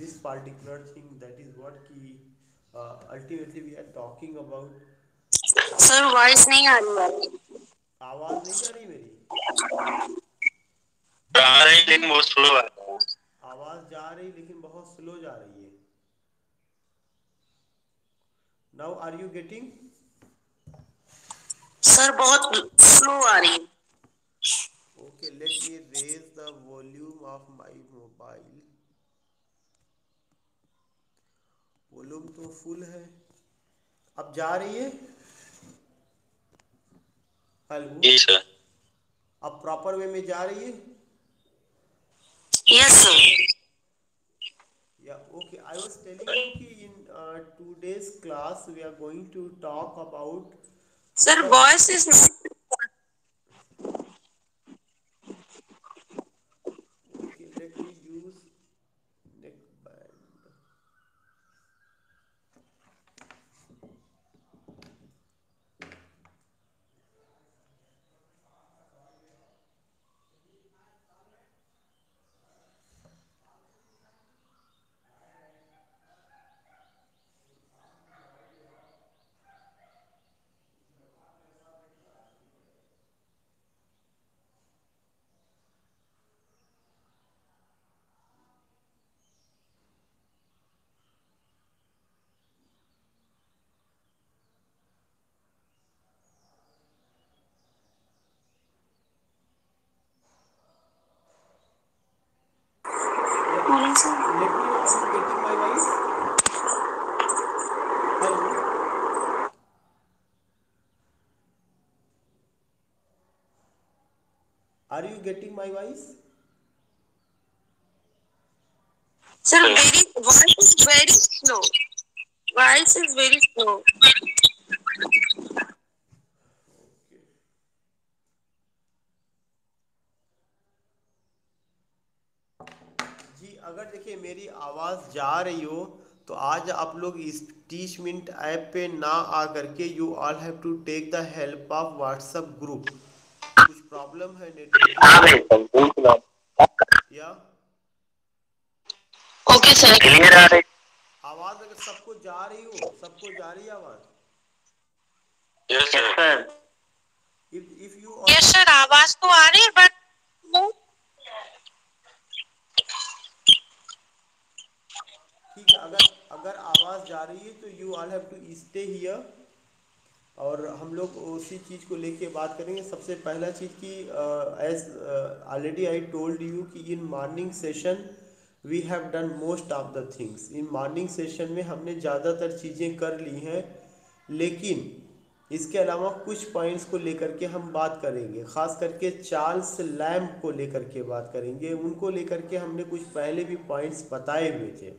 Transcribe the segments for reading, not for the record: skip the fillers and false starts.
this particular thing, that is what ki ultimately we are talking about. Sir voice नहीं आ रही है। आवाज नहीं जा रही मेरी? आ रही लेकिन बहुत स्लो आ रहा है। आवाज जा रही लेकिन बहुत स्लो जा रही है। Now are you getting? Sir बहुत स्लो आ रही है। Okay, let me raise the volume of my mobile. Volume तो फुल है। अब जा रही है? हेलो? जी सर। अब प्रॉपर वे में जा रही है? Yes sir. Yeah, okay. I was telling you कि in today's class we are going to talk about sir the. Voice is Okay, let me use neckband. Yeah, let me know. Are you getting my voice? Hello? Are you getting my voice? Sir very voice is very slow. Voice is very slow. Okay. जी अगर देखिए मेरी आवाज़ जा रही हो तो आज आप लोग इस 30 मिनट ऐप पे ना आ करके you all have to take the help of WhatsApp group. कुछ प्रॉब्लम है नेटवर्किंग आ में? रही है। या ओके सर क्लियर आ रही। आवाज़ अगर सबको जा रही हो, सबको जा रही है आवाज़? Yes sir. If you yes also. Sir आवाज तो आ रही है बट ठीक है, अगर अगर आवाज़ जा रही है तो you all have to stay here और हम लोग उसी चीज़ को लेके बात करेंगे। सबसे पहला चीज़ कि as already I told you कि in morning session we have done most of the things. In morning session में हमने ज़्यादातर चीज़ें कर ली हैं, लेकिन इसके अलावा कुछ पॉइंट्स को लेकर के हम बात करेंगे। ख़ास करके चार्ल्स लैम्ब को लेकर के बात करेंगे। उनको लेकर के हमने कुछ पहले भी पॉइंट्स बताए हुए थे।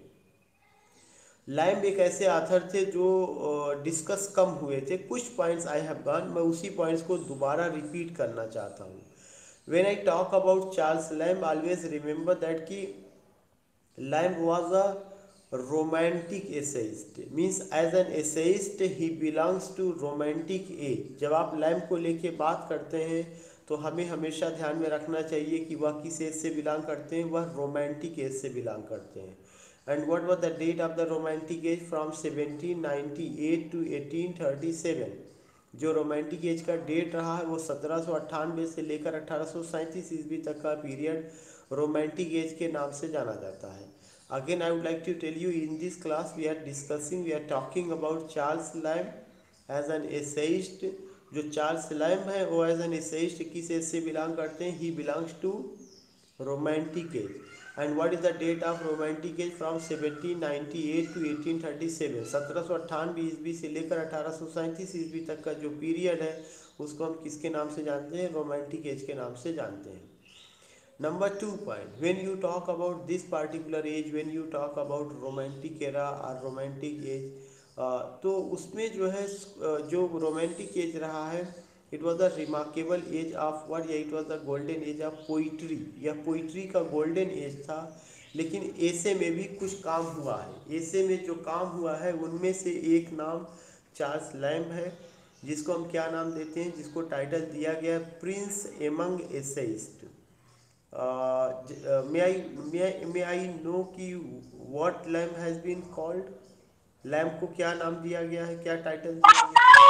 लैम्ब एक ऐसे आथर थे जो डिस्कस कम हुए थे। कुछ पॉइंट्स आई हैव गॉन, मैं उसी पॉइंट्स को दोबारा रिपीट करना चाहता हूँ। When I talk about Charles Lamb always remember that कि Lamb was a romantic essayist, means as an essayist he belongs to romantic age. जब आप लैम्ब को लेके बात करते हैं तो हमें हमेशा ध्यान में रखना चाहिए कि वह किस एज से बिलोंग करते हैं। वह रोमांटिक एज से बिलोंग करते हैं। And what was the date of the romantic age? From 1798 to 1837। जो रोमांटिक एज का डेट रहा है वो 1798 से लेकर 1837 ईस्वी तक का पीरियड रोमांटिक एज के नाम से जाना जाता है। Again I would like to tell you in this class we are talking about Charles Lamb as an essayist. जो चार्ल्स लैम्ब है वो एज एन एसेइस्ट किस एज से बिलोंग करते हैं? He belongs to romantic age. And what is the date of romantic age? From 1798 to 1837। 1798 ईस्वी से लेकर 1837 ईस्वी तक का जो पीरियड है उसको हम किसके नाम से जानते हैं? रोमांटिक एज के नाम से जानते हैं। Number 2 point, when you talk about this particular age, when you talk about romantic era और रोमांटिक एज, तो उसमें जो है जो रोमांटिक एज रहा है it was the remarkable age of word, या it was the golden age of poetry. या पोइट्री का गोल्डन एज था। लेकिन ऐसे में भी कुछ काम हुआ है। ऐसे में जो काम हुआ है उनमें से एक नाम चार्ल्स लैम्ब है, जिसको हम क्या नाम देते हैं, जिसको टाइटल दिया गया prince among essayist. may I know कि what lamb has been called? Lamb को क्या नाम दिया गया है, क्या टाइटल दिया गया है?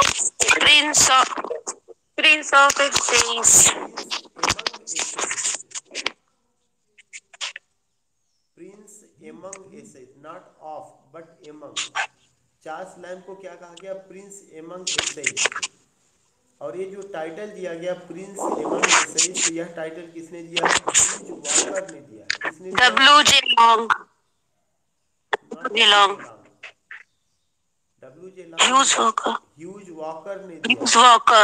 Prince of Essays. Prince among essays, not of but among. Charles Lamb को क्या कहा गया? Prince among essayist. और ये जो टाइटल दिया गया प्रिंस एमंग एसेइस्ट, यह टाइटल किसने दिया है? ह्यूज वॉकर ने दिया है। किसने दिया है? W.J. Long. Not J. W Long. J long, W J Hughes long Walker. Hughes Walker ने दिया Hughes है। Walker.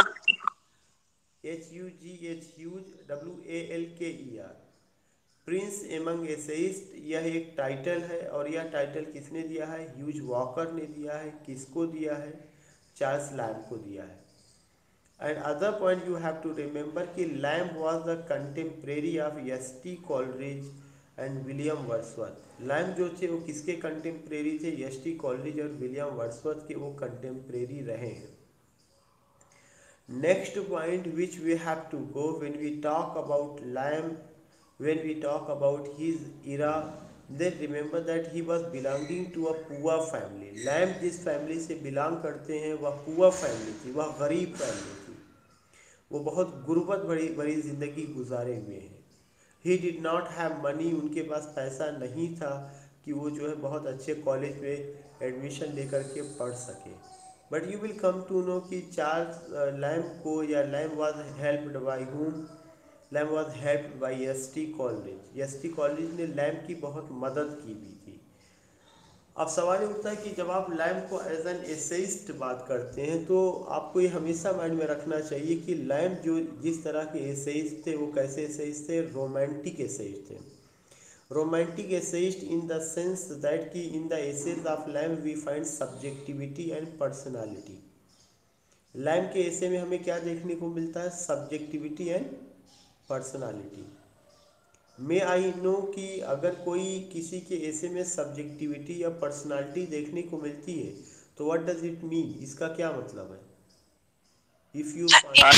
HUGH ह्यूज, WALKER। प्रिंस एमंग एसेइस्ट यह एक टाइटल है, और यह टाइटल किसने दिया है? ह्यूज वॉकर ने दिया है। किसको दिया है? चार्ल्स लैम्ब को दिया है। And other point you have to remember कि Lamb was the contemporary of एस.टी. Coleridge and William Wordsworth. Lamb जो थे वो किसके कंटेम्प्रेरी थे? एस.टी. कॉलरिज और विलियम वर्ड्सवर्थ के वो कंटेम्प्रेरी रहे हैं। Next point which we have to go when we talk about Lamb, when we talk about his era, then remember that he was belonging to a poor family. Lamb जिस family से belong करते हैं वह poor family थी, वह गरीब family थी। वो बहुत गुर्बत भरी भरी ज़िंदगी गुजारे हुए हैं। He did not have money, उनके पास पैसा नहीं था कि वो जो है बहुत अच्छे कॉलेज में एडमिशन लेकर के पढ़ सके। But you will come to know कि चार्ल्स लैम्ब को, या Lamb was helped by whom? Lamb was helped by एस.टी. कॉलरिज। एस.टी. कॉलरिज ने लैम्ब की बहुत मदद की भी थी। अब सवाल ये उठता है कि जब आप लैम्ब को एज एन एसेइस्ट बात करते हैं तो आपको ये हमेशा माइंड में रखना चाहिए कि लैम्ब जो जिस तरह के एसेइस्ट थे वो कैसे एसेइस्ट थे? रोमांटिक एसेइस्ट थे। Romantic essayist in the sense that कि in the essays of Lamb we find subjectivity and personality. Lamb के एसे में हमें क्या देखने को मिलता है? Subjectivity and personality. May I know कि अगर कोई किसी के ऐसे में सब्जेक्टिविटी या पर्सनालिटी देखने को मिलती है तो व्हाट डज इट मीन? इसका क्या मतलब है? If you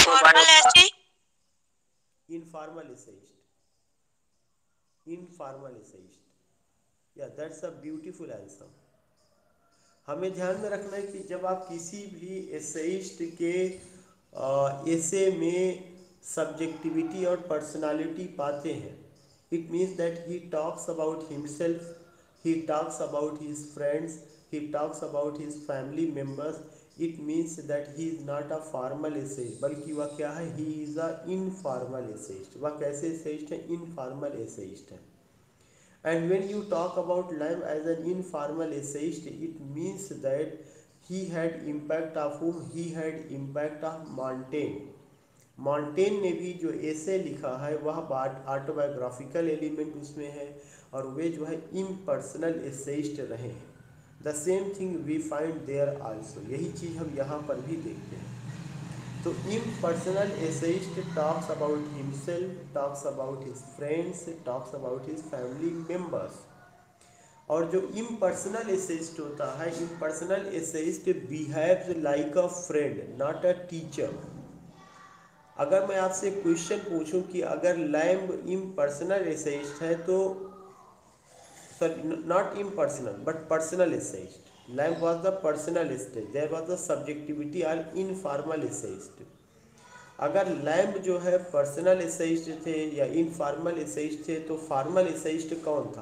informal essayist, informal essayist, या दैट्स अ ब्यूटीफुल आंसर। हमें ध्यान में रखना है कि जब आप किसी भी एसेइस्ट के ऐसे में सब्जेक्टिविटी और पर्सनालिटी पाते हैं, it means that he talks about himself, he talks about his friends, he talks about his family members. It means that he is not a formal essayist, बल्कि वह क्या है? He is a informal essayist. वह कैसे essayist है? Informal essayist है। And when you talk about Lamb as an informal essayist, it means that he had impact of whom? He had impact of Montaigne. मॉन्टेन ने भी जो ऐसे लिखा है वह ऑटोबायोग्राफिकल एलिमेंट उसमें है, और वे जो है इम्पर्सनल एसेइस्ट रहे हैं। The same thing we find there also, यही चीज़ हम यहाँ पर भी देखते हैं। तो impersonal essayist talks about himself, talks about his friends, talks about his family members। और जो impersonal essayist होता है, impersonal essayist behaves like a friend, not a teacher। अगर मैं आपसे क्वेश्चन पूछूं कि अगर लैम्ब impersonal essayist है तो, sorry, not impersonal but personal essayist, Lamb was the personal essayist, there was the subjectivity or informal essayist। अगर Lamb जो है पर्सनल एसेइस्ट थे या इनफॉर्मल एसेइस्ट थे तो फॉर्मल एसेइस्ट कौन था?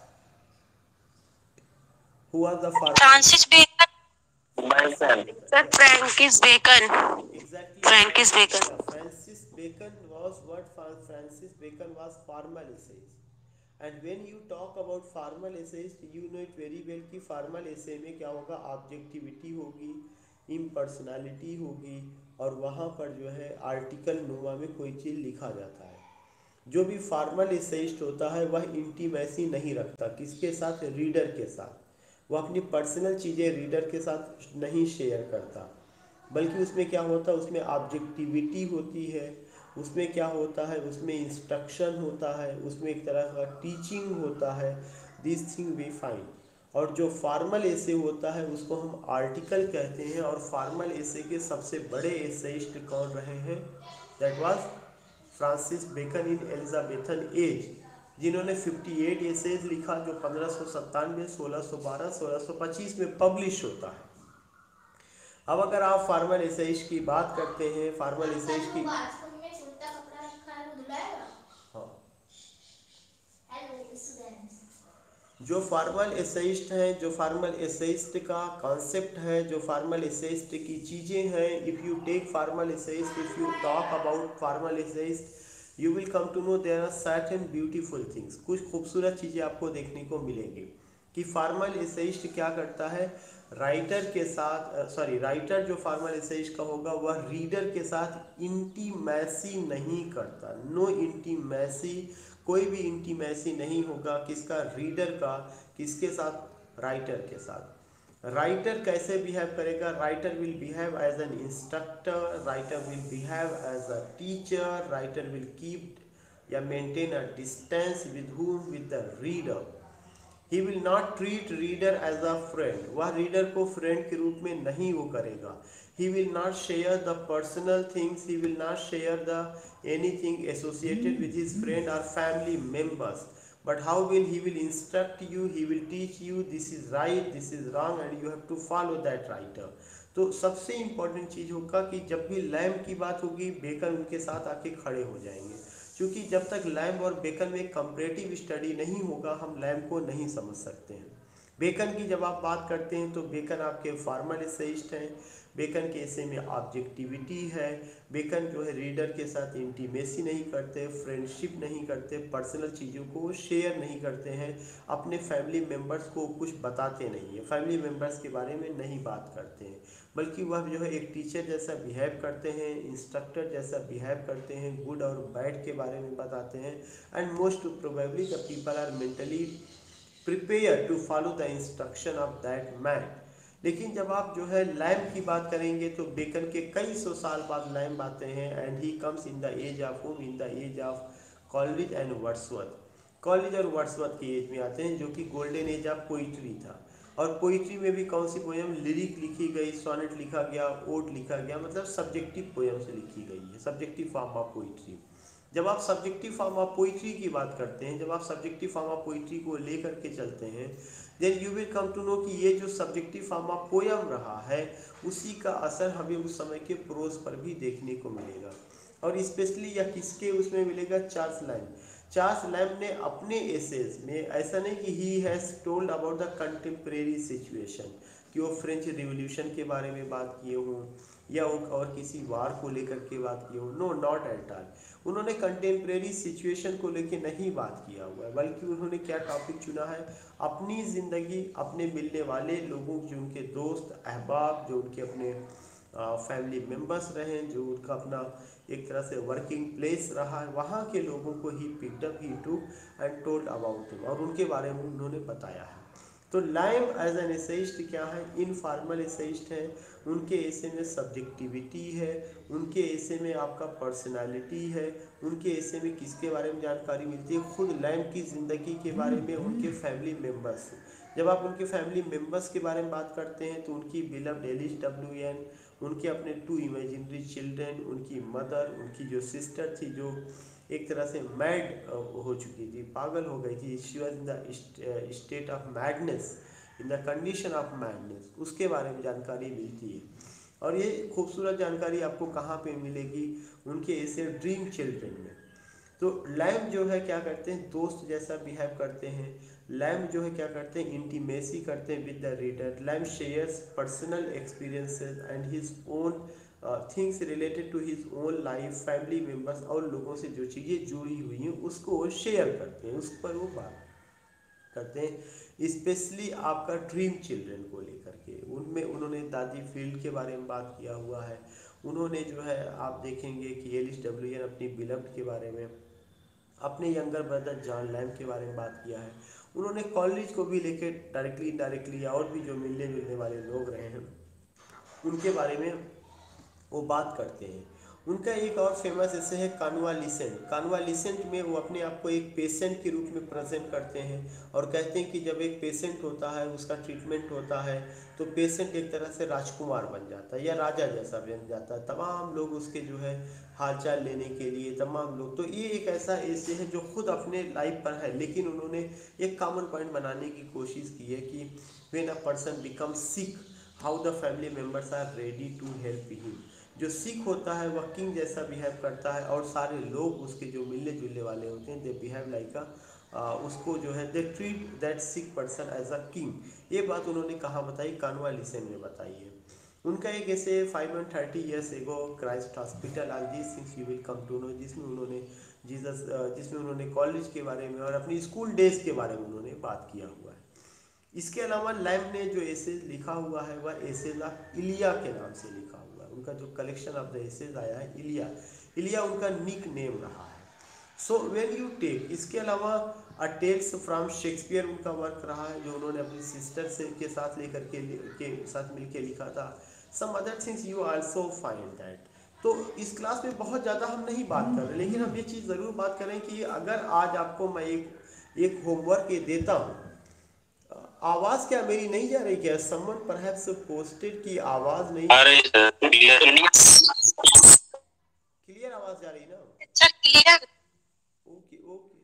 Who was the formal? Francis Bacon. Sir Francis Bacon. Exactly, Francis Bacon. Francis Bacon was what? Francis Bacon was formal essayist. And when you talk about formal essayist you know it very well कि formal essay में क्या होगा? Objectivity होगी, impersonality होगी, और वहाँ पर जो है आर्टिकल नुमा में कोई चीज़ लिखा जाता है। जो भी फॉर्मल एसेइस्ट होता है वह इंटीमेसी नहीं रखता, किसके साथ? रीडर के साथ। वह अपनी पर्सनल चीज़ें रीडर के साथ नहीं शेयर करता, बल्कि उसमें क्या होता है? उसमें ऑब्जेक्टिविटी होती है, उसमें क्या होता है? उसमें इंस्ट्रक्शन होता है, उसमें एक तरह का टीचिंग होता है। This thing we find. और जो फॉर्मल एसे होता है उसको हम आर्टिकल कहते हैं। और फॉर्मल एसे के सबसे बड़े एसेइस्ट कौन रहे हैं? That was Francis Bacon in Elizabethan age, जिन्होंने 58 एसेज लिखा जो 1597, 1612, 1625 में पब्लिश होता है। अब अगर आप फार्मल एसेइस्ट की बात करते हैं, फार्मल एसेइस्ट की, हाँ, जो फार्मल एसेइस्ट हैं, जो फार्मल एसेइस्ट का कॉन्सेप्ट है, जो फार्मल एसेइस्ट की चीज़ें हैं, if you take formal essayist, if you talk about formal essayist, you will come to know there are certain beautiful things. कुछ खूबसूरत चीज़ें आपको देखने को मिलेंगी कि फार्मल एसेइस्ट क्या करता है। राइटर के साथ राइटर जो फार्मल एसेइस्ट का होगा वह रीडर के साथ इंटीमेसी नहीं करता। नो इंटीमेसी, कोई भी इंटीमेसी नहीं होगा। किसका? रीडर का। किसके साथ? राइटर के साथ। राइटर कैसे बिहेव करेगा? Writer will behave as an instructor, writer will behave as a teacher, writer will keep या maintain a distance with whom, with the reader. He will not treat reader as a friend, वह reader को friend के रूप में नहीं वो करेगा। He will not share the personal things, he will not share the anything associated with his friend और family members, but how will he will instruct you, he will teach you this is right, this is wrong and you have to follow that writer. तो सबसे important चीज़ होगा कि जब भी lamb की बात होगी, बेकन उनके साथ आके खड़े हो जाएंगे, क्योंकि जब तक लैम्ब और बेकन में कंपैरेटिव स्टडी नहीं होगा हम लैम्ब को नहीं समझ सकते हैं। बेकन की जब आप बात करते हैं तो बेकन आपके फार्मल एसेइस्ट हैं। बेकन के ऐसे में ऑब्जेक्टिविटी है। बेकन जो है रीडर के साथ इंटीमेसी नहीं करते, फ्रेंडशिप नहीं करते, पर्सनल चीज़ों को शेयर नहीं करते हैं, अपने फैमिली मेम्बर्स को कुछ बताते नहीं है, फैमिली मेम्बर्स के बारे में नहीं बात करते हैं, बल्कि वह जो है एक टीचर जैसा बिहेव करते हैं, इंस्ट्रक्टर जैसा बिहेव करते हैं, गुड और बैड के बारे में बताते हैं। And most probably the people are mentally prepare to follow the instruction of that man. लेकिन जब आप जो है लैम्ब की बात करेंगे तो बेकन के कई सौ साल बाद लैम्ब आते हैं, and he comes in the age of home, in the age of Coleridge and Wordsworth. Coleridge और वर्ड्सवर्थ की एज में आते हैं, जो कि गोल्डन एज ऑफ पोइट्री था। और पोइट्री में भी कौन सी पोएम? लिरिक लिखी गई, सोनेट लिखा गया, ओड लिखा गया, मतलब सब्जेक्टिव पोएम से लिखी गई है, सब्जेक्टिव फॉर्म ऑफ पोइट्री। जब आप सब्जेक्टिव फॉर्म ऑफ पोइट्री की बात करते हैं, जब आप सब्जेक्टिव फॉर्म ऑफ पोइट्री को लेकर के चलते हैं, then you will come to know कि ये जो सब्जेक्टिव फॉर्म ऑफ पोएम रहा है उसी का असर हमें उस समय के प्रोज पर भी देखने को मिलेगा। और स्पेशली या किसके उसमें मिलेगा? Charles lamb. चार्ल्स लैम्ब ने अपने एसेज में, ऐसा नहीं कि he has told about the contemporary situation, कि वो फ्रेंच रिवॉल्यूशन के बारे में बात किए हों या वो और किसी वार को लेकर के बात की हो, नो, नॉट एट ऑल। उन्होंने कंटेम्प्रेरी सिचुएशन को लेकर नहीं बात किया हुआ है, बल्कि उन्होंने क्या टॉपिक चुना है? अपनी ज़िंदगी, अपने मिलने वाले लोगों, जो उनके दोस्त अहबाब, जो उनके अपने फैमिली मेम्बर्स रहे, जो उनका अपना एक तरह से वर्किंग प्लेस रहा है, वहाँ के लोगों को ही पिकअप, ही टूक एंड टोल्ड अबाउट हिम, और उनके बारे में उन्होंने बताया है। तो लैम्ब एज एन एसेइस्ट क्या है? इनफॉर्मल एसेइस्ट है। उनके ऐसे में सब्जेक्टिविटी है, उनके ऐसे में आपका पर्सनालिटी है, उनके ऐसे में किसके बारे में जानकारी मिलती है? खुद लैम्ब की ज़िंदगी के बारे में, उनके फैमिली मेम्बर्स। जब आप उनके फैमिली मेम्बर्स के बारे में बात करते हैं तो उनकी बिलव्ड एलिस डब्ल्यू.एन, उनके अपने 2 इमेजिनरी चिल्ड्रन, उनकी मदर, उनकी जो सिस्टर थी जो एक तरह से मैड हो चुकी थी, पागल हो गई थी, she was in the state of madness, in the condition of madness, उसके बारे में जानकारी मिलती है। और ये खूबसूरत जानकारी आपको कहाँ पे मिलेगी? उनके ऐसे ड्रीम चिल्ड्रन में। तो लैम्ब जो है क्या करते हैं? दोस्त जैसा बिहेव करते हैं। लैम्ब जो है क्या करते हैं? इंटीमेसी करते हैं with the reader. Lamb shares personal experiences and his own things related to his own life, family members, और लोगों से जो चीज़ें जुड़ी हुई हैं उसको वो शेयर करते हैं, उस पर वो बात करते हैं। स्पेशली आपका ड्रीम चिल्ड्रन को लेकर के, उनमें उन्होंने दादी फील्ड के बारे में बात किया हुआ है। उन्होंने जो है आप देखेंगे कि एलिस डब्ल्यू.एन अपनी बिलव्ड के बारे में, अपने यंगर ब्रदर जॉन लैम्ब के बारे में बात किया है। उन्होंने कॉलेज को भी लेके डायरेक्टली इनडायरेक्टली और भी जो मिलने जुलने वाले लोग रहे हैं उनके बारे में वो बात करते हैं। उनका एक और फेमस ऐसे है कन्वालिसेंट। कन्वालिसेंट में वो अपने आप को एक पेशेंट के रूप में प्रेजेंट करते हैं और कहते हैं कि जब एक पेशेंट होता है, उसका ट्रीटमेंट होता है, तो पेशेंट एक तरह से राजकुमार बन जाता है या राजा जैसा बन जाता है। तमाम लोग उसके जो है हालचाल लेने के लिए, तमाम लोग। तो ये एक ऐसा ऐसे है जो खुद अपने लाइफ पर है, लेकिन उन्होंने एक कॉमन पॉइंट बनाने की कोशिश की है कि when a person become sick, how the family members are ready to help him. जो सिख होता है वह किंग जैसा बिहेव करता है, और सारे लोग उसके जो मिलने जुलने वाले होते हैं, दे बिहेव लाइक अ, उसको जो है they treat that sick person as a king. ये बात उन्होंने कहाँ बताई? कॉन्वालिसेंट में बताई है। उनका एक ऐसे 530 ईयर्स एगो क्राइस्ट हॉस्पिटल आज this things you will come to know, जिसमें उन्होंने जीसस, जिसमें उन्होंने कॉलेज के बारे में और अपनी स्कूल डेज के बारे में उन्होंने बात किया हुआ है। इसके अलावा लैम्ब ने जो एसेज लिखा हुआ है वह एसेज ऑफ इलिया के नाम से लिखा हुआ है। उनका जो कलेक्शन ऑफ द एसेज आया है इलिया, इलिया उनका निक नेम रहा है। सो व्हेन यू टेक, इसके अलावा अ टेल्स फ्रॉम शेक्सपियर उनका वर्क रहा है, जो उन्होंने अपनी सिस्टर से के साथ लेकर के साथ मिलकर लिखा था। Some other things you also find that. तो इस क्लास में बहुत ज़्यादा हम नहीं बात कर रहे, लेकिन हम ये चीज़ ज़रूर बात करें कि अगर आज आपको मैं एक होमवर्क ये देता हूँ, आवाज क्या मेरी नहीं जा रही? क्या समवन परहैप्स पोस्टेड की आवाज नहीं आ रही सर, क्लियर आवाज जा रही ना? अच्छा clear. Okay okay.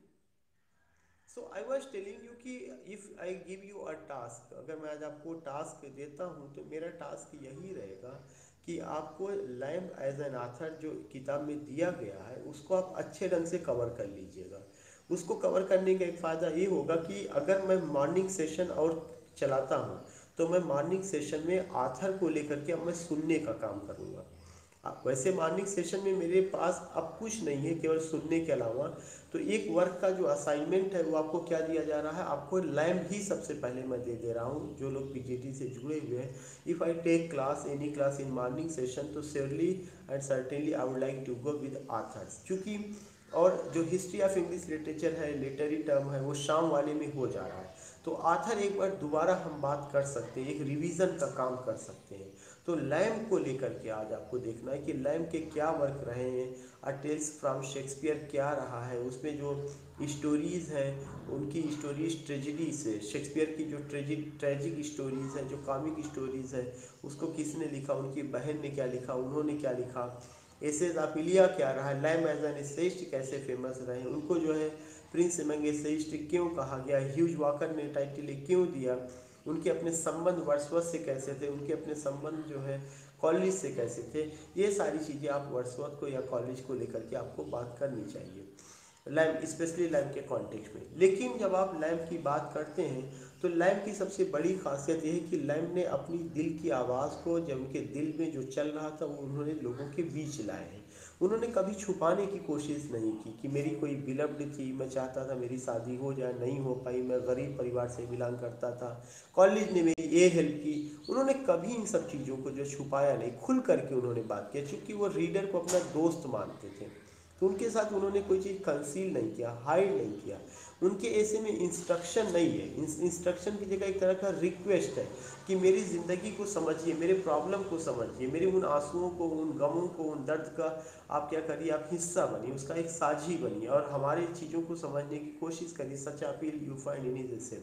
So I was telling you कि if I give you a task, अगर मैं आज आपको टास्क देता हूँ तो मेरा टास्क यही रहेगा कि आपको लैम्ब एज एन आथर जो किताब में दिया गया है उसको आप अच्छे ढंग से कवर कर लीजिएगा। उसको कवर करने का एक फ़ायदा ये होगा कि अगर मैं मॉर्निंग सेशन और चलाता हूँ, तो मैं मॉर्निंग सेशन में आथर को लेकर के अब मैं सुनने का काम करूँगा। वैसे मॉर्निंग सेशन में मेरे पास अब कुछ नहीं है केवल सुनने के अलावा। तो एक वर्क का जो असाइनमेंट है वो आपको क्या दिया जा रहा है? आपको लैम्ब ही सबसे पहले मैं दे दे रहा हूँ। जो लोग पीजीटी से जुड़े हुए हैं, if I take class any class in morning session, तो surely and certainly I would like to go with authors, क्योंकि और जो हिस्ट्री ऑफ इंग्लिश लिटरेचर है, लिटरेरी टर्म है, वो शाम वाले में हो जा रहा है। तो आथर एक बार दोबारा हम बात कर सकते हैं, एक रिवीजन का काम कर सकते हैं। तो लैम्ब को लेकर के आज आपको देखना है कि लैम्ब के क्या वर्क रहे हैं। अ टेल्स फ्रॉम शेक्सपियर क्या रहा है, उसमें जो स्टोरीज़ हैं उनकी स्टोरीज ट्रेजिडी से, शेक्सपियर की जो ट्रेजिक स्टोरीज़ है, जो कॉमिक स्टोरीज़ है, उसको किसने लिखा, उनकी बहन ने क्या लिखा, उन्होंने क्या लिखा। एसेज ऑफ इलिया क्या रहा, लैम्ब एज एन एसेइस्ट कैसे फेमस रहे, उनको जो है प्रिंस एमंग एसेइस्ट क्यों कहा गया, ह्यूज वॉकर ने टाइटल क्यों दिया, उनके अपने संबंध वर्ड्सवर्थ से कैसे थे, उनके अपने संबंध जो है कॉलेज से कैसे थे। ये सारी चीज़ें आप वर्ड्सवर्थ को या कॉलेज को लेकर के आपको बात करनी चाहिए, लैम्ब स्पेशली लैम्ब के कॉन्टेक्स्ट में। लेकिन जब आप लैम्ब की बात करते हैं तो लैम्ब की सबसे बड़ी खासियत यह है कि लैम्ब ने अपनी दिल की आवाज़ को, जब उनके दिल में जो चल रहा था, वो उन्होंने लोगों के बीच लाए हैं। उन्होंने कभी छुपाने की कोशिश नहीं की कि मेरी कोई बिलव्ड थी, मैं चाहता था मेरी शादी हो जाए, नहीं हो पाई, मैं गरीब परिवार से बिलोंग करता था, कॉलेज ने मेरी ये हेल्प की। उन्होंने कभी इन सब चीज़ों को जो छुपाया नहीं, खुल करके उन्होंने बात किया, क्योंकि वो रीडर को अपना दोस्त मानते थे। तो उनके साथ उन्होंने कोई चीज़ कंसील नहीं किया, हाइड नहीं किया। उनके ऐसे में इंस्ट्रक्शन नहीं है, इंस्ट्रक्शन की जगह एक तरह का रिक्वेस्ट है कि मेरी ज़िंदगी को समझिए, मेरे प्रॉब्लम को समझिए, मेरे उन आंसुओं को, उन गमों को, उन दर्द का आप क्या करिए, आप हिस्सा बनिए, उसका एक साझी बनिए और हमारी चीज़ों को समझने की कोशिश करिए। Such appeal you find in his.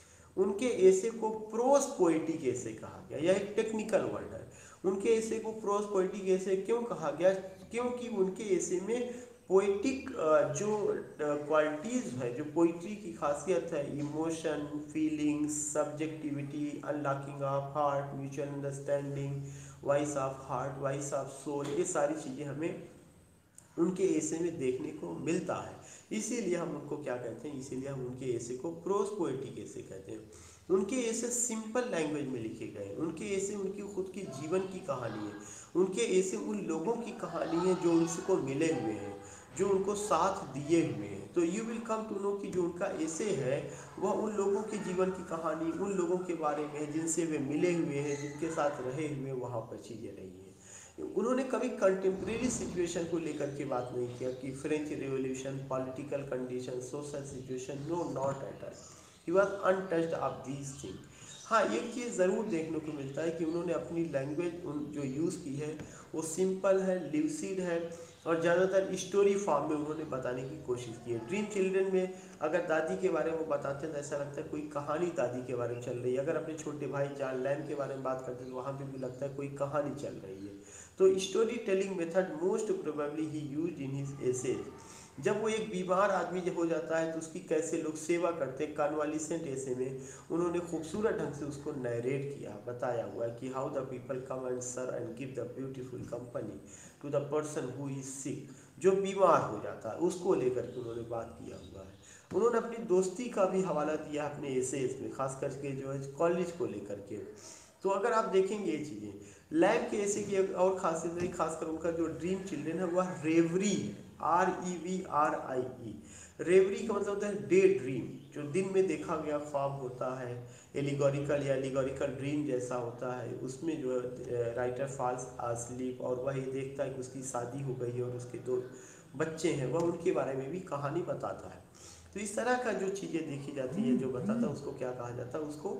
उनके ऐसे को प्रोस पोएटिक ऐसे कहा गया, यह एक टेक्निकल वर्ड है। उनके ऐसे को प्रोस पोएटिक ऐसे क्यों कहा गया? क्योंकि उनके ऐसे में पोएटिक जो क्वालिटीज़ है, जो पोइट्री की खासियत है, emotion, feelings, subjectivity, unlocking of heart, mutual understanding, voice of heart, voice of soul, ये सारी चीज़ें हमें उनके ऐसे में देखने को मिलता है। इसीलिए हम उनको क्या कहते हैं, इसीलिए हम उनके ऐसे को प्रोस पोएटिक ऐसे कहते हैं। उनके ऐसे सिंपल लैंग्वेज में लिखे गए, उनके ऐसे उनकी खुद की जीवन की कहानी है, उनके ऐसे उन लोगों की कहानी है जो उनको मिले हुए हैं, जो उनको साथ दिए हुए हैं। तो you will come to know कि जो उनका ऐसे है वह उन लोगों के जीवन की कहानी, उन लोगों के बारे में है जिनसे वे मिले हुए हैं, जिनके साथ रहे हुए वहाँ पर चीज़ें रही हैं। उन्होंने कभी कंटेम्प्रेरी सिचुएशन को लेकर के बात नहीं किया कि French revolution, political condition, social situation, no not at all. He was untouched of these thing. हाँ, एक चीज़ ज़रूर देखने को मिलता है कि उन्होंने अपनी लैंग्वेज उन जो यूज़ की है वो सिंपल है, ल्यूसिड है, और ज़्यादातर स्टोरी फॉर्म में उन्होंने बताने की कोशिश की है। ड्रीम चिल्ड्रन में अगर दादी के बारे में वो बताते हैं तो ऐसा लगता है कोई कहानी दादी के बारे में चल रही है। अगर अपने छोटे भाई जॉन लैंग के बारे में बात करते हैं तो वहाँ पे भी लगता है कोई कहानी चल रही है। तो story telling method most probably he used in his essays. जब वो एक बीमार आदमी जब हो जाता है तो उसकी कैसे लोग सेवा करते हैं, कन्वालिसेंट ऐसे में उन्होंने खूबसूरत ढंग से उसको नरेट किया, बताया हुआ है कि how the people come and sir and give the beautiful company to the person who is sick. जो बीमार हो जाता है उसको लेकर के उन्होंने बात किया हुआ है। उन्होंने अपनी दोस्ती का भी हवाला दिया अपने एसेज में, खास करके जो है कॉलेज को लेकर के। तो अगर आप देखेंगे ये चीज़ें लैब के ऐसे की एक और खासियत है, खासकर उनका जो ड्रीम चिल्ड्रन है वह रेवरी है, REVRIE। रेवरी का मतलब होता है डे ड्रीम, जो दिन में देखा गया ख्वाब होता है, एलिगोरिकल या एलिगोरिकल ड्रीम जैसा होता है। उसमें जो राइटर फॉल्स asleep और वह ये देखता है कि उसकी शादी हो गई है और उसके दो बच्चे हैं, वह उनके बारे में भी कहानी बताता है। तो इस तरह का जो चीज़ें देखी जाती है, जो बताता है उसको क्या कहा जाता है, उसको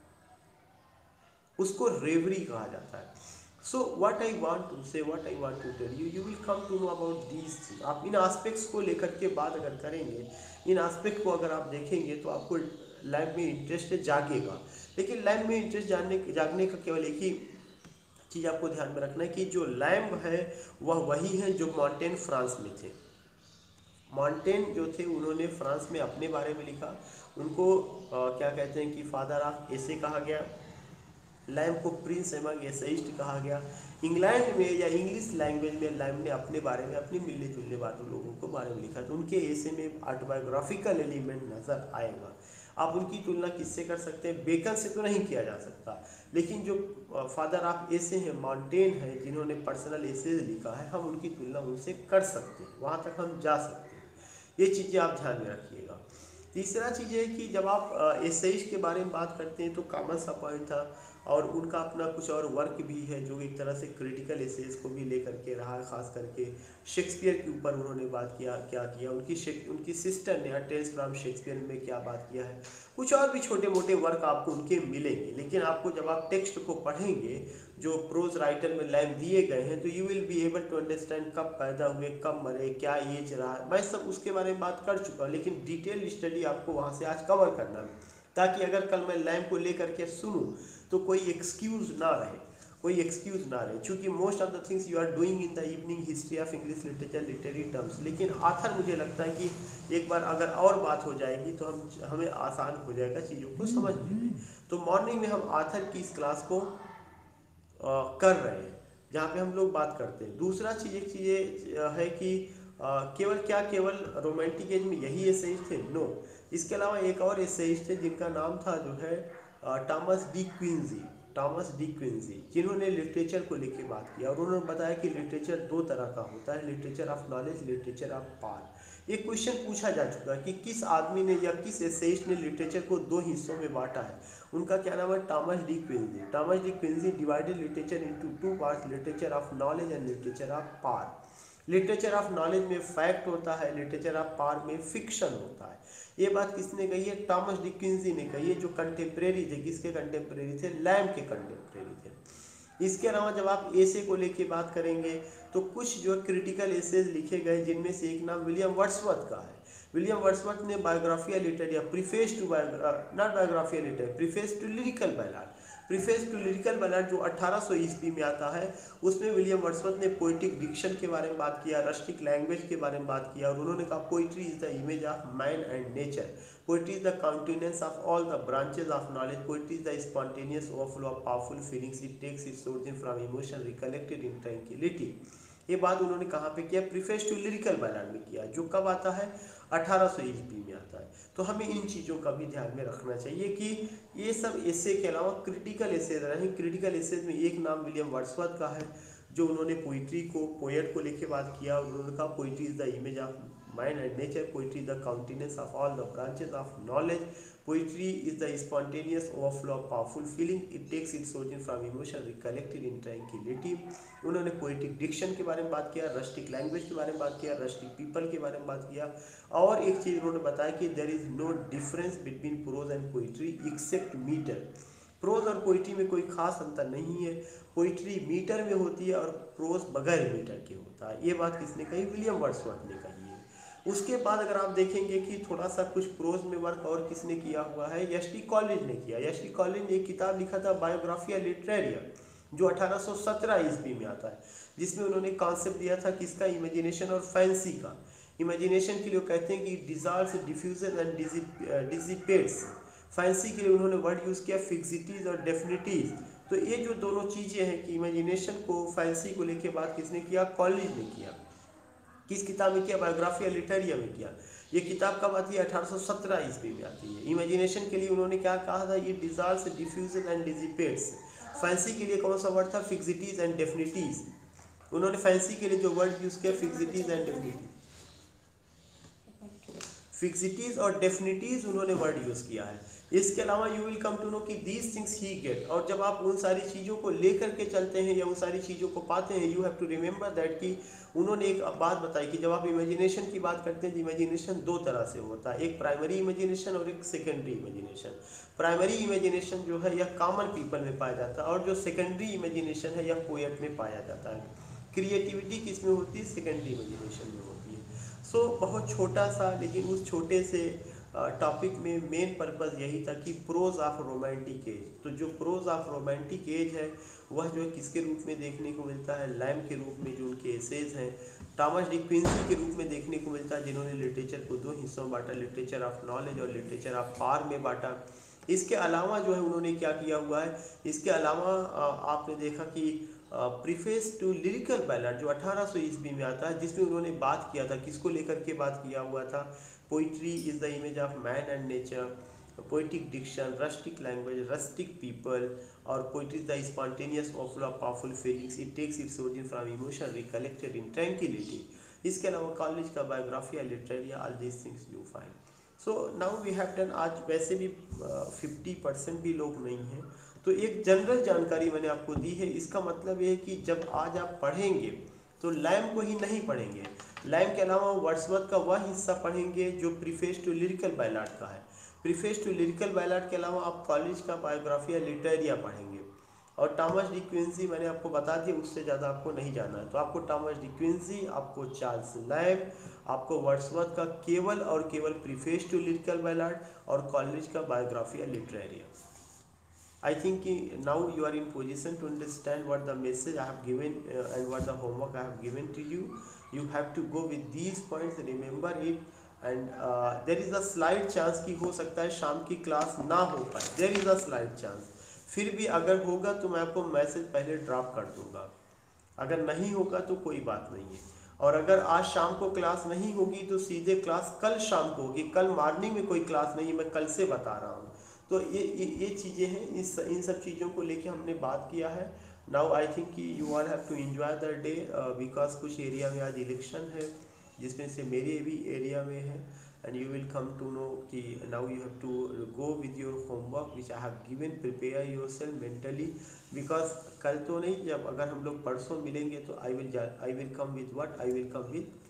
उसको रेवरी कहा जाता है। So what I want to say, what I want to tell you, you will come to know about these thing. आप इन एस्पेक्ट्स को लेकर के बात अगर करेंगे, इन एस्पेक्ट को अगर आप देखेंगे तो आपको लाइफ में इंटरेस्ट जागेगा। लेकिन लाइफ में इंटरेस्ट जागने का केवल एक ही चीज़ आपको ध्यान में रखना है कि जो लैम्ब है वह वही है जो मॉन्टेन फ्रांस में थे। मॉन्टेन जो थे उन्होंने फ्रांस में अपने बारे में लिखा। उनको क्या कहते हैं कि फादर ऑफ एसे कहा गया। लैम्ब को प्रिंस एमंग एसेइस्ट कहा गया। इंग्लैंड में या इंग्लिश लैंग्वेज में लैम्ब ने अपने बारे में, अपने मिलने जुलने वाले लोगों को बारे में लिखा। तो उनके ऐसे में ऑटोबायोग्राफिकल एलिमेंट नजर आएगा। आप उनकी तुलना किससे कर सकते हैं? बेकन से तो नहीं किया जा सकता, लेकिन जो फादर ऑफ एसे हैं, मॉन्टेन है, जिन्होंने पर्सनल एसेज लिखा है, हम उनकी तुलना उनसे कर सकते हैं, वहाँ तक हम जा सकते हैं। ये चीज़ें आप ध्यान में रखिएगा। तीसरा चीज़ है कि जब आप एसेइस्ट के बारे में बात करते हैं तो कॉमन सा पॉइंट था, और उनका अपना कुछ और वर्क भी है जो एक तरह से क्रिटिकल एसेज को भी लेकर के रहा है। खास करके शेक्सपियर के ऊपर उन्होंने बात किया, क्या किया, उनकी सिस्टर ने टेल्स फ्रॉम शेक्सपियर में क्या बात किया है। कुछ और भी छोटे मोटे वर्क आपको उनके मिलेंगे, लेकिन आपको जब आप टेक्स्ट को पढ़ेंगे जो प्रोज राइटर में लाइन दिए गए हैं, तो you will be able to understand कब पैदा हुए, कब मरे, क्या एज रहा। मैं सब उसके बारे में बात कर चुका हूँ, लेकिन डिटेल स्टडी आपको वहाँ से आज कवर करना है, ताकि अगर कल मैं लैम्प को लेकर के सुनूं तो कोई एक्सक्यूज ना रहे, कोई एक्सक्यूज ना रहे। चूंकि most of the things you are doing in the evening history of English literature, literary terms, लेकिन आथर मुझे लगता है कि एक बार अगर और बात हो जाएगी तो हमें आसान हो जाएगा चीज़ों को समझने में। तो मॉर्निंग में हम आथर की इस क्लास को कर रहे हैं, जहाँ पे हम लोग बात करते हैं। दूसरा चीज़, एक चीज़ है कि केवल रोमांटिक एज में यही एसेइस्ट थे? नो, इसके अलावा एक और एसेइस्ट थे जिनका नाम था जो है Thomas De Quincey. Thomas De Quincey, जिन्होंने लिटरेचर को लेके बात किया, और उन्होंने बताया कि लिटरेचर दो तरह का होता है, literature of knowledge, literature of power. एक क्वेश्चन पूछा जा चुका है कि किस आदमी ने या किस एसेइस्ट ने लिटरेचर को दो हिस्सों में बांटा है। उनका क्या नाम है? Thomas De Quincey. Thomas De Quincey divided literature into two parts, literature of knowledge and literature of power. Literature of knowledge में फैक्ट होता है, लिटरेचर ऑफ पार में फिक्शन होता है। ये बात किसने कही है? टॉमस डिकिंसी ने कही है, जो कंटेम्प्रेरी थे। किसके कंटेम्प्रेरी थे? लैम्ब के कंटेम्प्रेरी थे। इसके अलावा जब आप एसे को लेके बात करेंगे तो कुछ जो क्रिटिकल एसेज लिखे गए, जिनमें से एक नाम विलियम वर्ड्सवर्थ का है। विलियम वर्ड्सवर्थ ने बायोग्राफिया लिटर या preface to not Biographia literaria, preface to lyrical ballad, preface to lyrical ballad जो 1800 ईस्वी में आता है, उसमें विलियम वर्ड्सवर्थ ने पोइटिक डिक्शन के बारे में बात किया, रस्टिक लैंग्वेज के बारे में बात किया, और उन्होंने कहा poetry is the image of man and nature, poetry is the countenance of all the branches of knowledge, poetry is the spontaneous overflow of powerful feelings, it takes its source from emotion recollected in tranquillity. ये बात उन्होंने कहाँ पे किया? Preface to lyrical ballad में किया, जो कब आता है? 1800 ईस्वी में आता है। तो हमें इन चीज़ों का भी ध्यान में रखना चाहिए कि ये सब एसे के अलावा क्रिटिकल एसेज रहे। क्रिटिकल एसेज में एक नाम विलियम वर्ड्सवर्थ का है, जो उन्होंने पोइट्री को, पोएट को लेके बात किया। उन्होंने कहा poetry is the image of mind and nature, poetry the countenance of all the branches of knowledge, poetry is the spontaneous overflow of powerful feeling, it takes its origin from emotion recollected in tranquillity. उन्होंने poetic diction के बारे में बात किया, rustic language के बारे में बात किया, रस्टिक पीपल के बारे में बात किया, और एक चीज़ उन्होंने बताया कि there is no difference between prose and poetry except metre. Prose और पोइट्री में कोई खास अंतर नहीं है, पोइट्री मीटर में होती है और प्रोज बगैर मीटर के होता है। ये बात किसने कही? विलियम वर्ड्सवर्थ ने कही है। उसके बाद अगर आप देखेंगे कि थोड़ा सा कुछ प्रोज में वर्क और किसने किया हुआ है, एस टी कॉलेज ने किया। एस टी कॉलेज ने एक किताब लिखा था बायोग्राफिया लिटरेरिया, जो 1817 ईस्वी में आता है, जिसमें उन्होंने कॉन्सेप्ट दिया था किसका? इमेजिनेशन और फैंसी का। इमेजिनेशन के लिए वो कहते हैं कि dissolves, diffusion and dissipates. Fancy के लिए उन्होंने वर्ड यूज़ किया फिक्सिटीज और डेफिनिटीज। तो ये जो दोनों चीज़ें हैं कि इमेजिनेशन को, फैंसी को लेके बात किसने किया? कॉलेज ने किया। किस किताब में किया? बायोग्राफिया लिटरेरिया में किया। ये किताब कब आती है? 1817 ईस्वी में आती है। इमेजिनेशन के लिए उन्होंने क्या कहा था? ये dissolves, diffusion and dissipates. Fancy के लिए कौन सा वर्ड था? Fixities and definites. उन्होंने फैंसी के लिए जो वर्ड यूज किया फिक्सिटीज एंड डेफिनिटीज, फिक्सिटीज और डेफिनिटीज उन्होंने वर्ड यूज किया है। इसके अलावा you will come to know कि दीज थिंग्स ही गेट, और जब आप उन सारी चीज़ों को लेकर के चलते हैं या उन सारी चीज़ों को पाते हैं, you have to remember that कि उन्होंने एक बात बताई कि जब आप इमेजिनेशन की बात करते हैं, इमेजिनेशन दो तरह से होता है, एक प्राइमरी इमेजिनेशन और एक सेकेंडरी इमेजिनेशन। प्राइमरी इमेजिनेशन जो है यह कॉमन पीपल में पाया जाता है, और जो सेकेंडरी इमेजिनेशन है यह पोएट में पाया जाता है। क्रिएटिविटी किस में होती है? सेकेंडरी इमेजिनेशन में होती है। बहुत छोटा सा, लेकिन उस छोटे से टॉपिक में मेन पर्पस यही था कि प्रोज ऑफ रोमांटिक एज। तो जो प्रोज ऑफ रोमांटिक एज है वह जो है किसके रूप में देखने को मिलता है? लैम के रूप में, जो उनके एसेज हैं। थॉमस डी क्विंसी के रूप में देखने को मिलता है, जिन्होंने लिटरेचर को दो हिस्सों में बांटा, लिटरेचर ऑफ नॉलेज और लिटरेचर ऑफ पावर में बांटा। इसके अलावा जो है उन्होंने क्या किया हुआ है? इसके अलावा आपने देखा कि प्रीफेस टू लिरिकल बैलड जो 1800 ईस्वी में आता है, जिसमें उन्होंने बात किया था, किसको लेकर के बात किया हुआ था? Poetry is the image of man and nature, poetic diction, rustic language, rustic people, और poetry is the spontaneous of powerful feelings, it takes its origin from emotion recollected in tranquillity. इसके अलावा कॉलेज का Biographia Literaria, all these things you find. So now we have done. आज वैसे भी 50% भी लोग नहीं हैं, तो एक जनरल जानकारी मैंने आपको दी है। इसका मतलब ये है कि जब आज आप पढ़ेंगे तो लैम को ही नहीं पढ़ेंगे, लैम के अलावा वर्ड्सवर्थ का वह हिस्सा पढ़ेंगे जो प्रीफेस टू लिरिकल बैलाड का है। प्रीफेस टू लिरिकल बैलाड के अलावा आप कॉलेज का बायोग्राफिया लिटरेरिया पढ़ेंगे, और टॉमस डी क्विंसी मैंने आपको बता दिया, उससे ज़्यादा आपको नहीं जाना है। तो आपको टॉमस डी क्विंसी, आपको चार्ल्स लैम, आपको वर्ड्सवर्थ का केवल और केवल प्रीफेस टू लिरिकल बैलाड, और कॉलेज का Biographia Literaria. I think now you are in position to understand what the message I have given and what the homework I have given to you. You have to go with these points, remember it, and there is a slight chance कि हो सकता है शाम की class ना हो पाए, there is a slight chance। फिर भी अगर होगा तो मैं आपको मैसेज पहले ड्रॉप कर दूंगा, अगर नहीं होगा तो कोई बात नहीं है। और अगर आज शाम को क्लास नहीं होगी तो सीधे क्लास कल शाम को होगी, कल मॉर्निंग में कोई क्लास नहीं, मैं कल से बता रहा हूँ। तो ये चीज़ें हैं, इन सब चीज़ों को लेके हमने बात किया है। नाउ आई थिंक कि you all have to enjoy the day, because कुछ एरिया में आज इलेक्शन है, जिसमें से मेरे भी एरिया में है, and you will come to know कि now you have to go with your homework which I have given, prepare yourself mentally, because कल तो नहीं, जब अगर हम लोग परसों मिलेंगे तो I will come with what, I will come with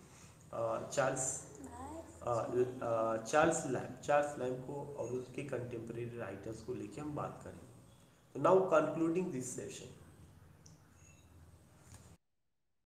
Charles Lamb को और उसके कंटेम्प्रेरी राइटर्स को लेके हम बात करें। तो नाउ कंक्लूडिंग दिस सेशन।